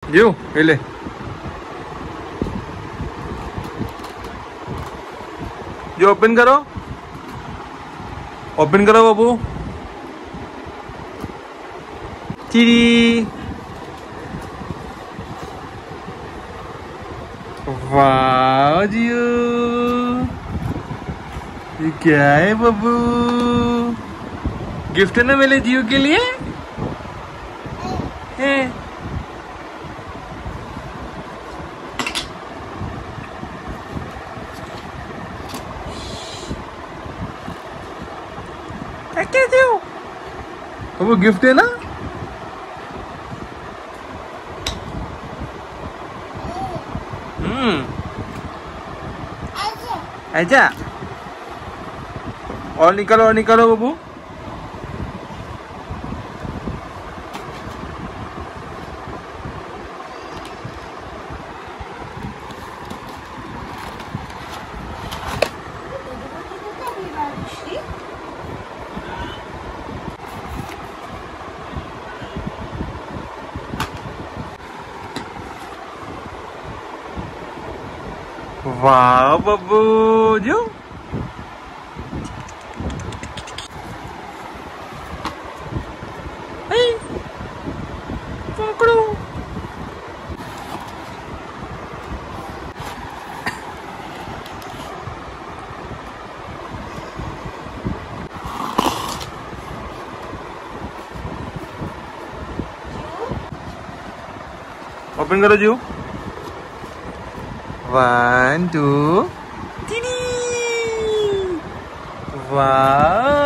जीव ये ले। जो ओपन करो, ओपन करो बाबू। चीरी। वाह जियो, ये क्या है बाबू? गिफ्ट है ना मेरे जियो के लिए है। क्या दो वो गिफ्ट है ना। ऐसा और निकालो बाबू। वाह बब्बू जो पकड़ो। ओपन करो जीव। 1 2 3। वाह